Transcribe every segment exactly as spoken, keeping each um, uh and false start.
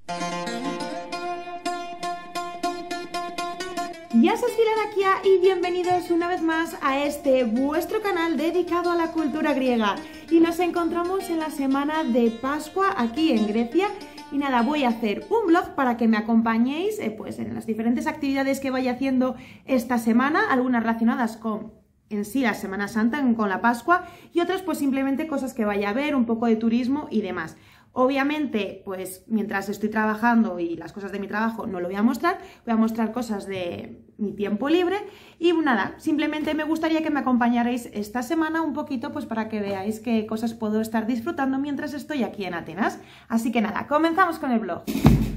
Γεια σας φιλαράκια y bienvenidos una vez más a este vuestro canal dedicado a la cultura griega. Y nos encontramos en la semana de Pascua aquí en Grecia. Y nada, voy a hacer un vlog para que me acompañéis eh, pues en las diferentes actividades que vaya haciendo esta semana, algunas relacionadas con en sí la Semana Santa, con la Pascua, y otras pues simplemente cosas que vaya a ver, un poco de turismo y demás. Obviamente, pues mientras estoy trabajando y las cosas de mi trabajo no lo voy a mostrar, voy a mostrar cosas de mi tiempo libre y nada, simplemente me gustaría que me acompañarais esta semana un poquito pues para que veáis qué cosas puedo estar disfrutando mientras estoy aquí en Atenas. Así que nada, comenzamos con el vlog.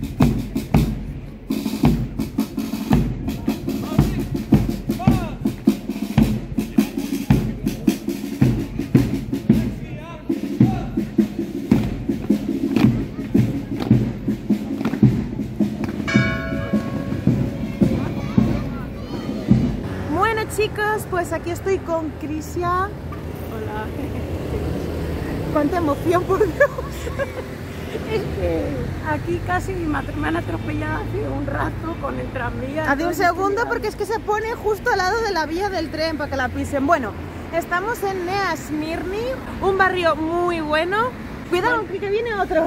Chicos, pues aquí estoy con Crisia. Hola. Cuánta emoción, por Dios. Es que aquí casi me han atropellado hace un rato con el tranvía. Hace un segundo porque es que se pone justo al lado de la vía del tren para que la pisen. Bueno, estamos en Nea Smirni, un barrio muy bueno. Cuidado, bueno, que viene otro.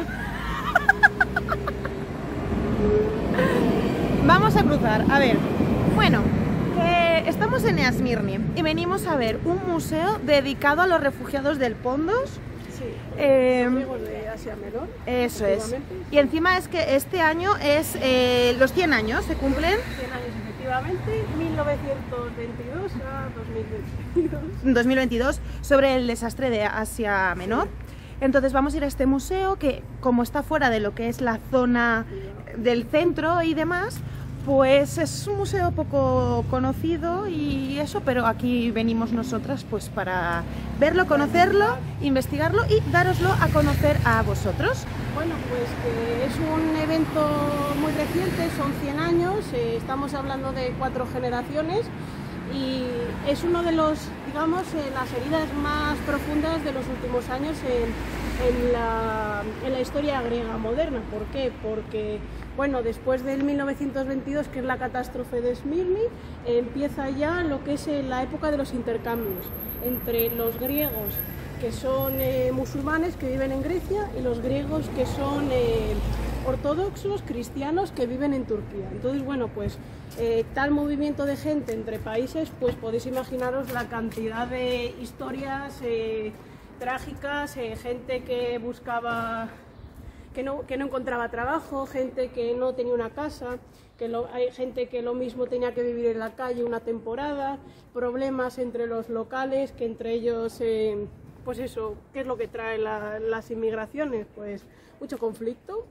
Vamos a cruzar, a ver. Bueno. Estamos en Nea Smirni y venimos a ver un museo dedicado a los refugiados del Pontos. Sí, eh, amigos de Asia Menor. Eso es. Y encima es que este año es eh, los cien años, se cumplen. cien años, efectivamente, mil novecientos veintidós a dos mil veintidós. dos mil veintidós, sobre el desastre de Asia Menor. Entonces vamos a ir a este museo que, como está fuera de lo que es la zona del centro y demás, pues es un museo poco conocido y eso, pero aquí venimos nosotras pues para verlo, conocerlo, investigarlo y daroslo a conocer a vosotros. Bueno, pues que es un evento muy reciente, son cien años, eh, estamos hablando de cuatro generaciones y es uno de los, digamos, eh, las heridas más profundas de los últimos años en, en, la, en la historia griega moderna. ¿Por qué? Porque bueno, después del mil novecientos veintidós, que es la catástrofe de Smirni, eh, empieza ya lo que es eh, la época de los intercambios entre los griegos que son eh, musulmanes que viven en Grecia y los griegos que son eh, ortodoxos, cristianos que viven en Turquía. Entonces, bueno, pues eh, tal movimiento de gente entre países, pues podéis imaginaros la cantidad de historias eh, trágicas, eh, gente que buscaba... Que no, que no encontraba trabajo, gente que no tenía una casa, que lo, hay gente que lo mismo tenía que vivir en la calle una temporada, problemas entre los locales, que entre ellos, eh, pues eso, ¿qué es lo que trae la, las inmigraciones? Pues mucho conflicto.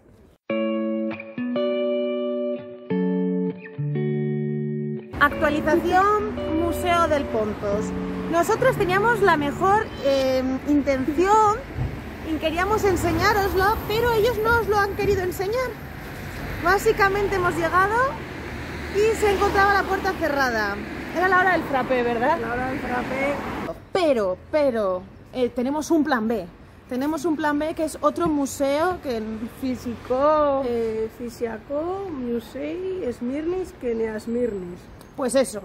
Actualización Museo del Pontos. Nosotros teníamos la mejor eh, intención y queríamos enseñároslo, pero ellos no os lo han querido enseñar. Básicamente hemos llegado y se encontraba la puerta cerrada. Era la hora del frappé, ¿verdad? La hora del frappé. Pero, pero, eh, tenemos un plan B. Tenemos un plan B que es otro museo que en físico... Eh, Fisiako Musei Smirnis que Nea Smirnis. Pues eso.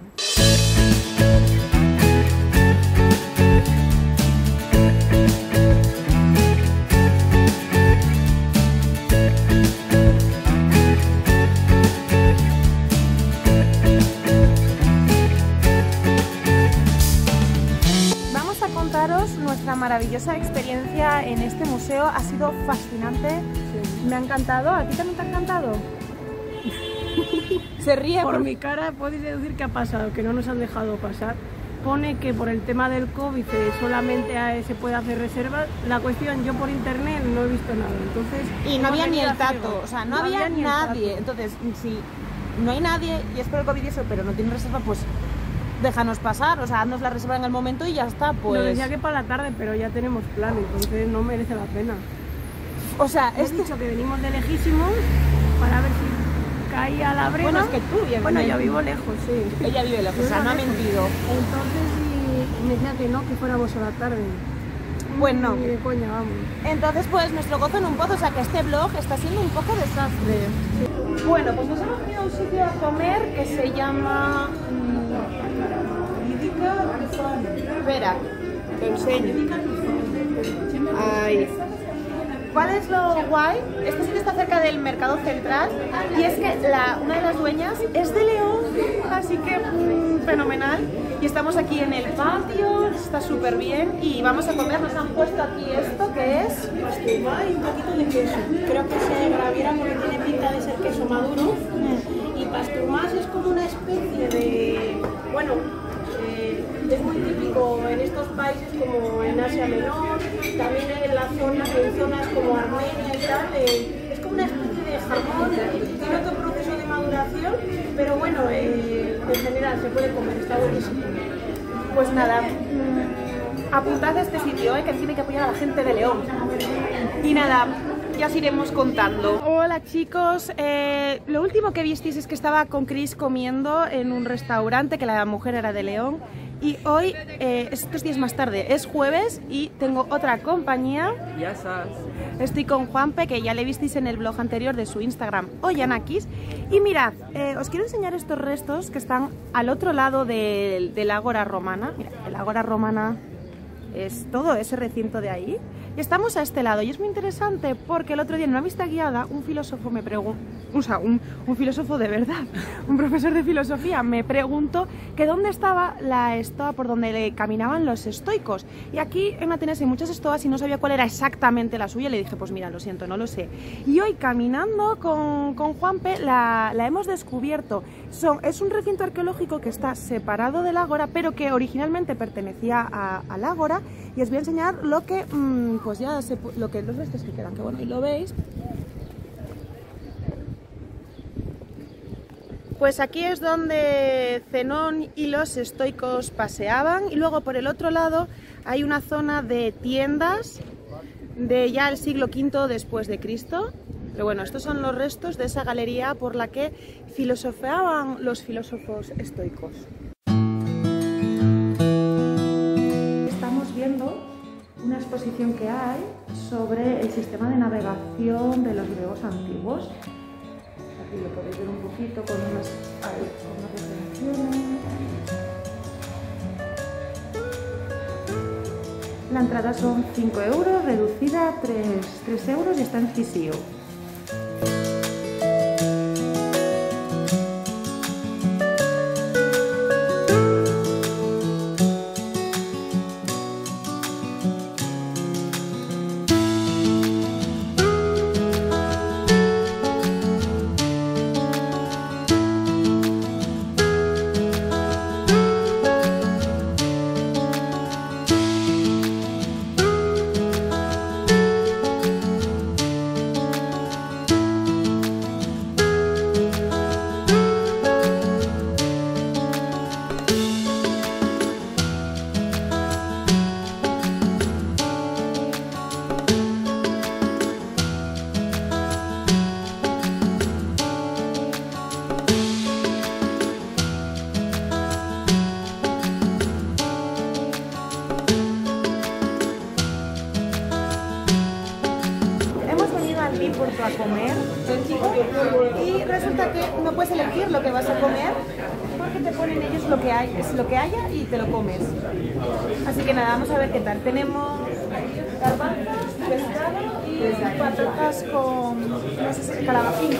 Nuestra maravillosa experiencia en este museo ha sido fascinante, sí. Me ha encantado. ¿A ti también te ha encantado? Se ríe por por mi cara, podéis deducir qué ha pasado, que no nos han dejado pasar. Pone que por el tema del COVID solamente se puede hacer reservas. La cuestión, yo por internet no he visto nada, entonces... Y no había ni el tato, o sea, no, no había, había nadie. Entonces, si no hay nadie y es por el COVID y eso, pero no tiene reserva, pues... déjanos pasar, o sea, haznos la reserva en el momento y ya está, pues... Nos decía que para la tarde, pero ya tenemos plan, entonces no merece la pena. O sea, he este... dicho que venimos de lejísimos para ver si caía la breva. Bueno, es que tú bien. Bueno, yo vivo lejos, sí. Ella vive lejos, o sea, no ha mentido. Entonces, y me decía que no, que fuéramos a la tarde. Pues no. Ni de coña, vamos. Entonces, pues nuestro gozo en un pozo, o sea que este vlog está siendo un poco desastre. Sí. Bueno, pues nos hemos ido a un sitio a comer que se llama... Espera, te enseño. Ay. ¿Cuál es lo guay? Este sitio está cerca del Mercado Central y es que la, una de las dueñas es de León, así que mmm, fenomenal. Y estamos aquí en el patio, está súper bien y vamos a comer. Nos han puesto aquí esto que es Pasturma y un poquito de queso. Creo que se graviera porque tiene pinta de ser queso maduro. Mm. Y pasturmas es como una especie de... Bueno, eh, es muy típico en estos países como en Asia Menor, también en la zona, en zonas como Armenia y tal. Eh, es como una especie de jamón, tiene otro proceso de maduración, pero bueno, eh, en general se puede comer, está buenísimo. Pues nada, mmm, apuntad a este sitio, eh, que encima hay que apoyar a la gente de León. Y nada, ya os iremos contando. Hola chicos, eh, lo último que visteis es que estaba con Chris comiendo en un restaurante, que la mujer era de León. Y hoy, eh, estos días más tarde, es jueves y tengo otra compañía. Ya sabes. Estoy con Juanpe, que ya le visteis en el blog anterior de su Instagram, Oyanakis. Y mirad, eh, os quiero enseñar estos restos que están al otro lado del, del Ágora Romana. Mira, el Ágora Romana es todo ese recinto de ahí. Y estamos a este lado y es muy interesante porque el otro día en una vista guiada un filósofo me preguntó, o sea, un, un filósofo de verdad, un profesor de filosofía me preguntó que dónde estaba la estoa por donde le caminaban los estoicos. Y aquí en Atenas hay muchas estoas y no sabía cuál era exactamente la suya. Le dije, pues mira, lo siento, no lo sé. Y hoy caminando con, con Juanpe la, la hemos descubierto. Son, es un recinto arqueológico que está separado del Ágora, pero que originalmente pertenecía a, al Ágora. Y os voy a enseñar lo que, mmm, pues ya se, lo que los restos que quedan, que bueno, ahí lo veis. Pues aquí es donde Zenón y los estoicos paseaban y luego por el otro lado hay una zona de tiendas de ya el siglo quinto después de Cristo. Pero bueno, estos son los restos de esa galería por la que filosofaban los filósofos estoicos. Estamos viendo una exposición que hay sobre el sistema de navegación de los griegos antiguos. Aquí lo podéis ver un poquito con unas, con unas referencias. La entrada son cinco euros, reducida a tres euros y está en Cisio. A comer y resulta que no puedes elegir lo que vas a comer porque te ponen ellos lo que hay, es lo que haya y te lo comes. Así que nada, vamos a ver qué tal. Tenemos garbanzos, pescado y patatas con, no sé si calabacín.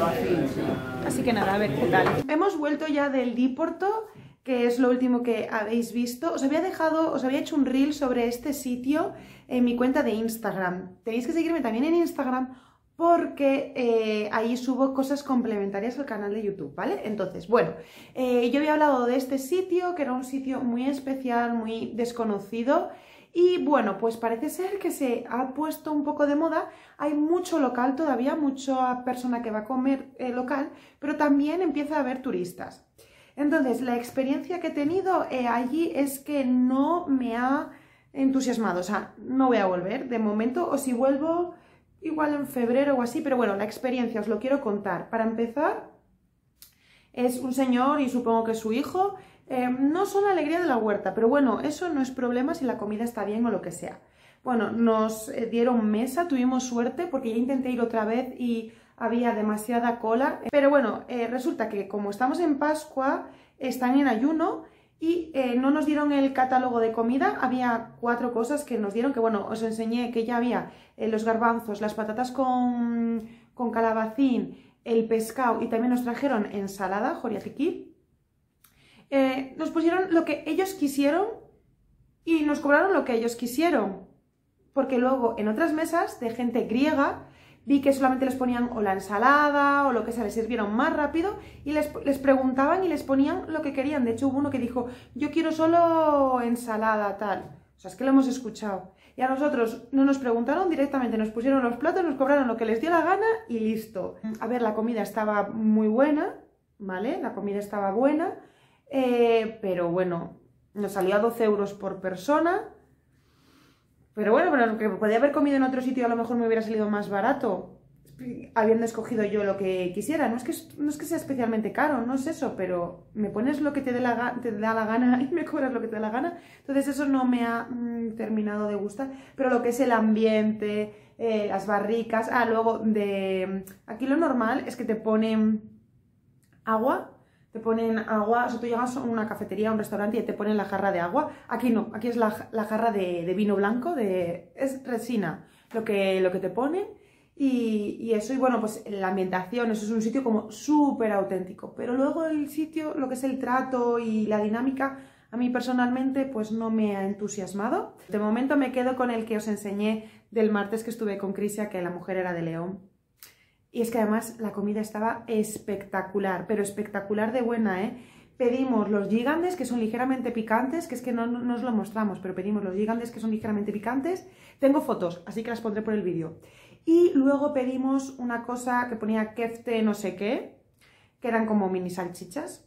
Así que nada, a ver qué tal. Hemos vuelto ya del Diporto, que es lo último que habéis visto. Os había dejado, os había hecho un reel sobre este sitio en mi cuenta de Instagram. Tenéis que seguirme también en Instagram porque eh, ahí subo cosas complementarias al canal de YouTube, ¿vale? Entonces, bueno, eh, yo había hablado de este sitio, que era un sitio muy especial, muy desconocido, y bueno, pues parece ser que se ha puesto un poco de moda. Hay mucho local todavía, mucha persona que va a comer eh, local, pero también empieza a haber turistas. Entonces, la experiencia que he tenido eh, allí es que no me ha entusiasmado, o sea, no voy a volver de momento, o si vuelvo igual en febrero o así, pero bueno, la experiencia os lo quiero contar. Para empezar, es un señor y supongo que su hijo, eh, no son la alegría de la huerta, pero bueno, eso no es problema si la comida está bien o lo que sea. Bueno, nos eh, dieron mesa, tuvimos suerte porque ya intenté ir otra vez y había demasiada cola. Pero bueno, eh, resulta que como estamos en Pascua, están en ayuno y eh, no nos dieron el catálogo de comida. Había cuatro cosas que nos dieron, que bueno, os enseñé que ya había eh, los garbanzos, las patatas con, con calabacín, el pescado y también nos trajeron ensalada, joriatiki. Eh, nos pusieron lo que ellos quisieron y nos cobraron lo que ellos quisieron. Porque luego en otras mesas de gente griega vi que solamente les ponían o la ensalada o lo que sea, les sirvieron más rápido y les, les preguntaban y les ponían lo que querían. De hecho hubo uno que dijo, yo quiero solo ensalada, tal. O sea, es que lo hemos escuchado. Y a nosotros no nos preguntaron directamente, nos pusieron los platos, nos cobraron lo que les dio la gana y listo. A ver, la comida estaba muy buena, ¿vale? La comida estaba buena, eh, pero bueno, nos salió a doce euros por persona. Pero bueno, pero que podía haber comido en otro sitio a lo mejor me hubiera salido más barato, habiendo escogido yo lo que quisiera. No es que, no es que sea especialmente caro, no es eso, pero me pones lo que te, dé la, te da la gana y me cobras lo que te da la gana. Entonces eso no me ha mm, terminado de gustar. Pero lo que es el ambiente, eh, las barricas... Ah, luego de... Aquí lo normal es que te ponen agua... Te ponen agua, o sea, tú llegas a una cafetería, a un restaurante y te ponen la jarra de agua. Aquí no, aquí es la, la jarra de, de vino blanco, de, es resina lo que, lo que te ponen. Y, y eso, y bueno, pues la ambientación, eso es un sitio como súper auténtico. Pero luego el sitio, lo que es el trato y la dinámica, a mí personalmente pues no me ha entusiasmado. De momento me quedo con el que os enseñé del martes que estuve con Crisia, que la mujer era de León. Y es que además la comida estaba espectacular, pero espectacular de buena, ¿eh? Pedimos los gigantes, que son ligeramente picantes, que es que no, no, no os lo mostramos, pero pedimos los gigantes, que son ligeramente picantes. Tengo fotos, así que las pondré por el vídeo. Y luego pedimos una cosa que ponía kefte no sé qué, que eran como mini salchichas,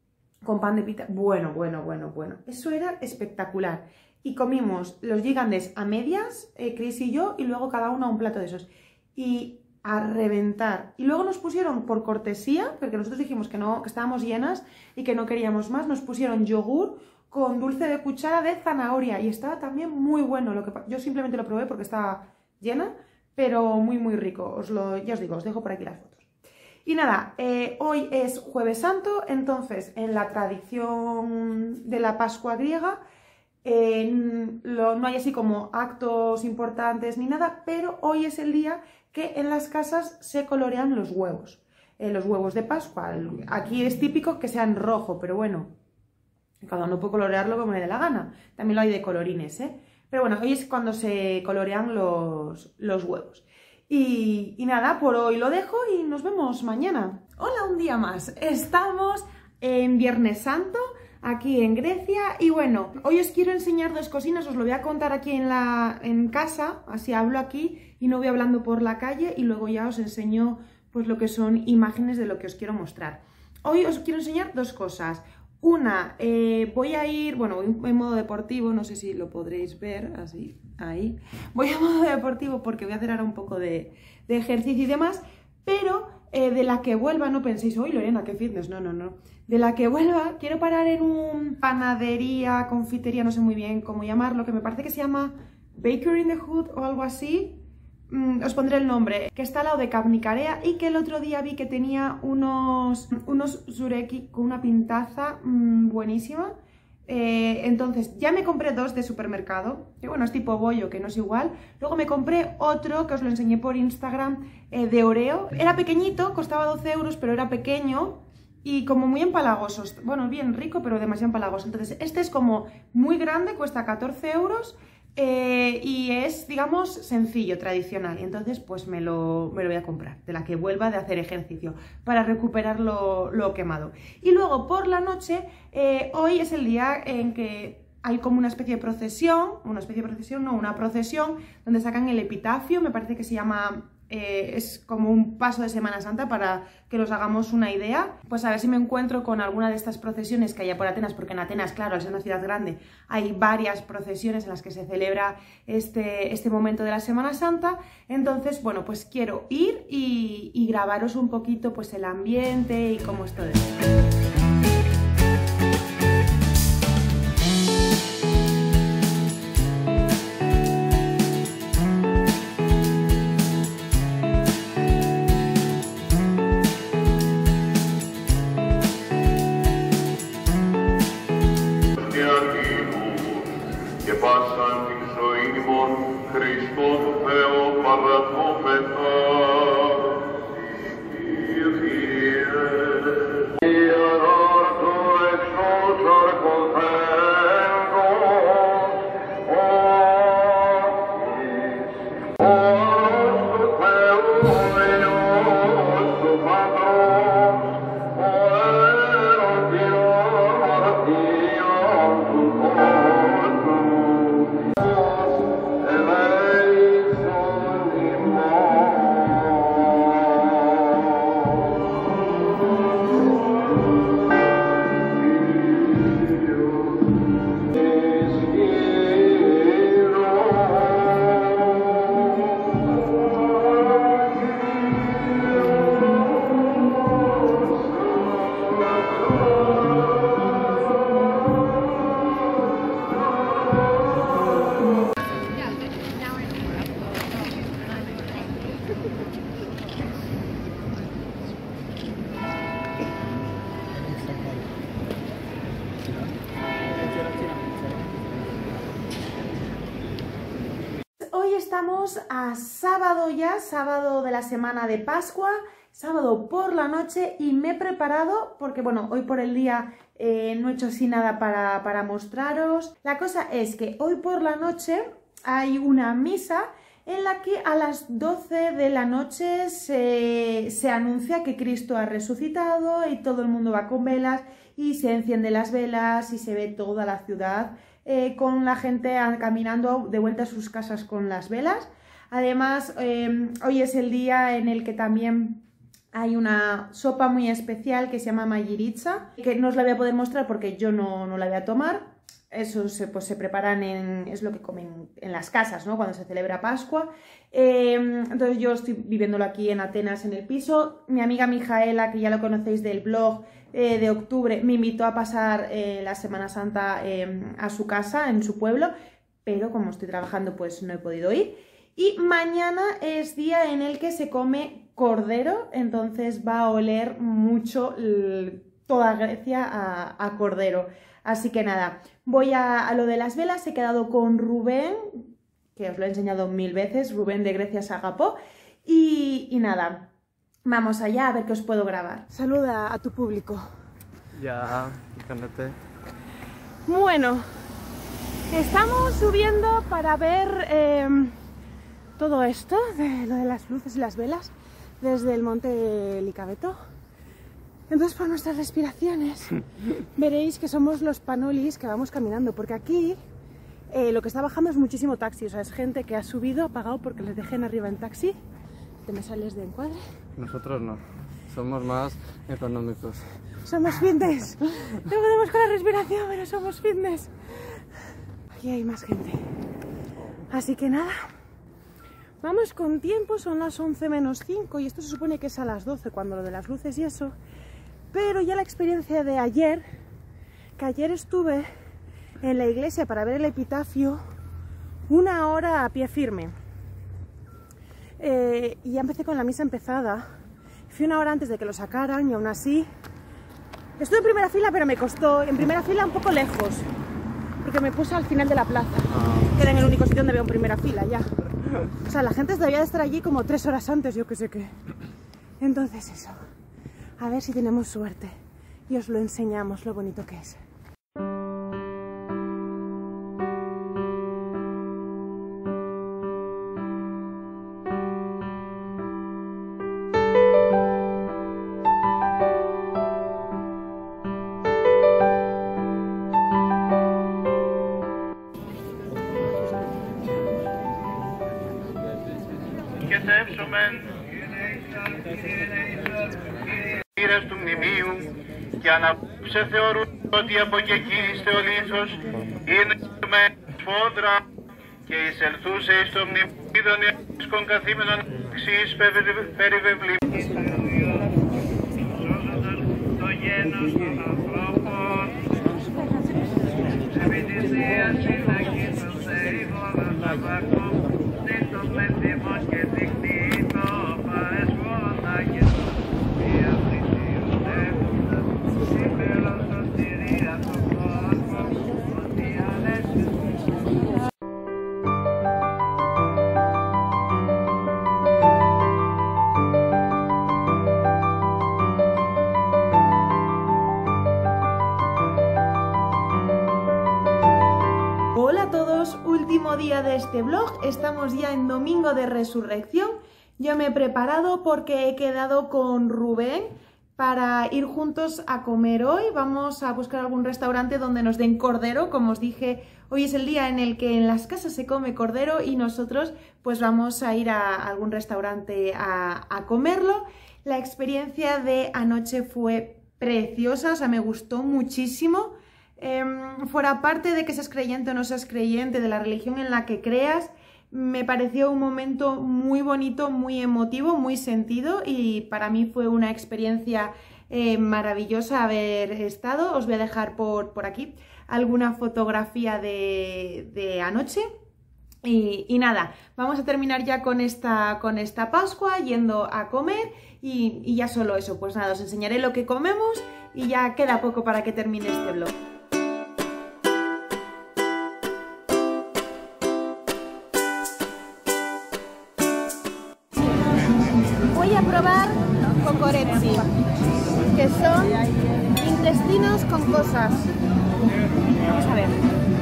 con pan de pita. Bueno, bueno, bueno, bueno. Eso era espectacular. Y comimos los gigantes a medias, eh, Chris y yo, y luego cada uno un plato de esos. Y... a reventar. Y luego nos pusieron, por cortesía, porque nosotros dijimos que no, que estábamos llenas y que no queríamos más, nos pusieron yogur con dulce de cuchara de zanahoria y estaba también muy bueno. Lo que, yo simplemente lo probé porque estaba llena, pero muy muy rico. Os lo, ya os digo, os dejo por aquí las fotos. Y nada, eh, hoy es Jueves Santo, entonces en la tradición de la Pascua griega eh, lo, no hay así como actos importantes ni nada, pero hoy es el día que en las casas se colorean los huevos, eh, los huevos de Pascua. Aquí es típico que sean rojo, pero bueno, cada uno puede colorearlo como le dé la gana. También lo hay de colorines, ¿eh? Pero bueno, hoy es cuando se colorean los, los huevos. Y, y nada, por hoy lo dejo y nos vemos mañana. Hola, un día más. Estamos en Viernes Santo, aquí en Grecia, y bueno, hoy os quiero enseñar dos cositas, os lo voy a contar aquí en, la, en casa, así hablo aquí y no voy hablando por la calle, y luego ya os enseño pues lo que son imágenes de lo que os quiero mostrar. Hoy os quiero enseñar dos cosas. Una, eh, voy a ir, bueno, en modo deportivo, no sé si lo podréis ver, así, ahí. Voy a modo deportivo porque voy a hacer ahora un poco de, de ejercicio y demás, pero eh, de la que vuelva, no penséis, uy, Lorena, qué fitness, no, no, no. De la que vuelva, quiero parar en un panadería, confitería, no sé muy bien cómo llamarlo, que me parece que se llama Baker in the Hood o algo así. Mm, os pondré el nombre, que está al lado de Capnicarea y que el otro día vi que tenía unos, unos sureki con una pintaza mmm, buenísima. Eh, entonces ya me compré dos de supermercado, que bueno, es tipo bollo, que no es igual. Luego me compré otro, que os lo enseñé por Instagram, eh, de Oreo. Era pequeñito, costaba doce euros, pero era pequeño y como muy empalagoso. Bueno, bien rico, pero demasiado empalagoso. Entonces este es como muy grande, cuesta catorce euros. Eh, y es, digamos, sencillo, tradicional. Y entonces pues me lo, me lo voy a comprar, de la que vuelva de hacer ejercicio, para recuperar lo, lo quemado. Y luego por la noche, eh, hoy es el día en que hay como una especie de procesión, una especie de procesión, no, una procesión, donde sacan el epitafio, me parece que se llama... Eh, es como un paso de Semana Santa para que nos hagamos una idea. Pues a ver si me encuentro con alguna de estas procesiones que haya por Atenas, porque en Atenas, claro, al ser una ciudad grande, hay varias procesiones en las que se celebra este, este momento de la Semana Santa. Entonces, bueno, pues quiero ir y, y grabaros un poquito pues el ambiente y cómo es todo esto. Thank you. estamos a sábado ya, sábado de la semana de Pascua, sábado por la noche, y me he preparado, porque bueno, hoy por el día eh, no he hecho así nada para, para mostraros. La cosa es que hoy por la noche hay una misa en la que a las doce de la noche se, se anuncia que Cristo ha resucitado y todo el mundo va con velas y se encienden las velas y se ve toda la ciudad eh, con la gente caminando de vuelta a sus casas con las velas. Además, eh, hoy es el día en el que también hay una sopa muy especial que se llama Majiritza, que no os la voy a poder mostrar porque yo no, no la voy a tomar. Eso se, pues, se preparan en, es lo que comen en las casas, ¿no? Cuando se celebra Pascua. Eh, entonces yo estoy viviéndolo aquí en Atenas en el piso. Mi amiga Mijaela, que ya lo conocéis del blog eh, de octubre, me invitó a pasar eh, la Semana Santa eh, a su casa, en su pueblo, pero como estoy trabajando pues no he podido ir. Y mañana es día en el que se come cordero, entonces va a oler mucho toda Grecia a, a cordero. Así que nada, voy a, a lo de las velas. He quedado con Rubén, que os lo he enseñado mil veces, Rubén de Grecia se agapó. Y, y nada, vamos allá a ver qué os puedo grabar. Saluda a tu público. Ya, fíjate. Bueno, estamos subiendo para ver eh, todo esto, de lo de las luces y las velas, desde el monte Licabeto. Entonces, por nuestras respiraciones veréis que somos los panolis que vamos caminando, porque aquí eh, lo que está bajando es muchísimo taxi, o sea, es gente que ha subido, ha pagado porque les dejen arriba en taxi. ¿Te me sales de encuadre? Nosotros no, somos más económicos. Somos fitness, no podemos con la respiración, pero somos fitness. Aquí hay más gente. Así que nada, vamos con tiempo, son las once menos cinco y esto se supone que es a las doce, cuando lo de las luces y eso. Pero ya la experiencia de ayer, que ayer estuve en la iglesia para ver el epitafio una hora a pie firme. Eh, y ya empecé con la misa empezada. Fui una hora antes de que lo sacaran y aún así estuve en primera fila, pero me costó. En primera fila un poco lejos, porque me puse al final de la plaza, que era en el único sitio donde veo en primera fila ya. O sea, la gente debía de estar allí como tres horas antes, yo que sé qué. Entonces eso. A ver si tenemos suerte y os lo enseñamos lo bonito que es. Του μνημείου και αναψε θεωρούν ότι από και εκεί είστε ο λίθος είναι με σφόδρα και εισελθούσε εις το μνημείδον ισκον καθήμενον εξής περιβεβλήμων σώζοντας το γένος των ανθρώπων σε βιτησίας φυλακής των θεήμων τα βακό νύτος με θυμός και δικτύτο παρεσβόντα και Hola a todos, último día de este vlog, estamos ya en domingo de resurrección. Yo me he preparado porque he quedado con Rubén para ir juntos a comer hoy. Vamos a buscar algún restaurante donde nos den cordero. Como os dije, hoy es el día en el que en las casas se come cordero y nosotros pues vamos a ir a algún restaurante a, a comerlo. La experiencia de anoche fue preciosa, o sea, me gustó muchísimo. Eh, fuera parte de que seas creyente o no seas creyente, de la religión en la que creas, me pareció un momento muy bonito, muy emotivo, muy sentido y para mí fue una experiencia eh, maravillosa haber estado. Os voy a dejar por, por aquí alguna fotografía de, de anoche. Y, y nada, vamos a terminar ya con esta, con esta Pascua yendo a comer y, y ya solo eso, pues nada, os enseñaré lo que comemos y ya queda poco para que termine este vlog. corezzi, que son intestinos con cosas. Vamos a ver.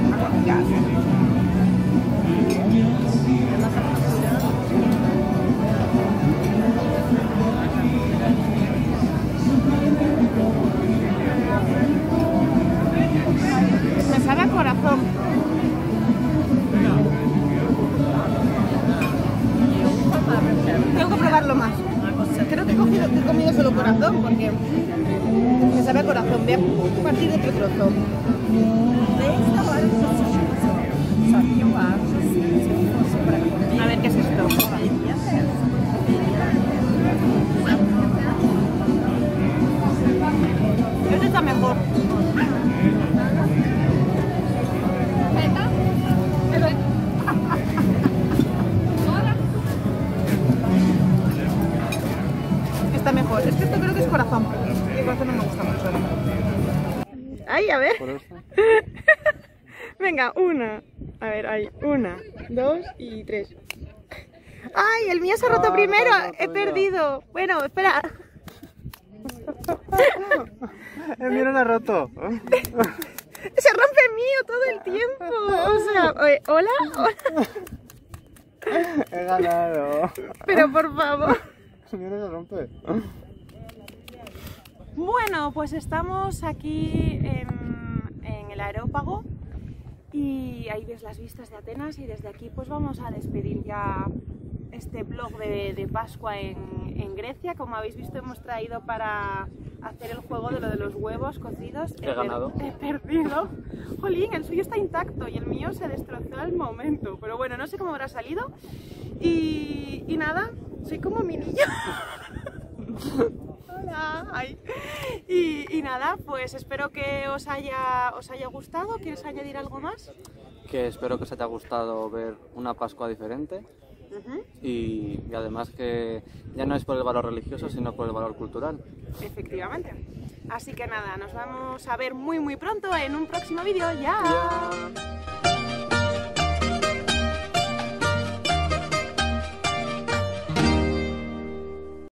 Me sabe a corazón. Tengo que probarlo más. Creo que he, cogido, he comido solo corazón porque me sabe a corazón. Voy a partir de otro trozo. A ver, ¿qué es esto? Este está mejor. Está mejor. Es que esto creo que es corazón. El corazón no me gusta mucho. Ay, a ver. Venga, una. A ver, ahí. Una, dos y tres. ¡Ay! El mío se ha roto Ah, primero. no, no, He no. perdido. Bueno, espera. El mío no ha roto. Se rompe el mío todo el tiempo. O sea, oye, hola, hola. He ganado. Pero por favor. El mío no se rompe. Bueno, pues estamos aquí en, en el Areópago y ahí ves las vistas de Atenas y desde aquí pues vamos a despedir ya este vlog de, de Pascua en, en Grecia. Como habéis visto hemos traído para hacer el juego de lo de los huevos cocidos. He ganado. He perdido. Jolín, el suyo está intacto y el mío se destrozó al momento. Pero bueno, no sé cómo habrá salido. Y, y nada, soy como mi niño. Hola. Ay. Y, y nada, pues espero que os haya, os haya gustado. ¿Quieres añadir algo más? Que espero que os haya gustado ver una Pascua diferente. Uh-huh. Y, y además que ya no es por el valor religioso, sino por el valor cultural. Efectivamente. Así que nada, nos vamos a ver muy muy pronto en un próximo vídeo. ¡Ya! Ya.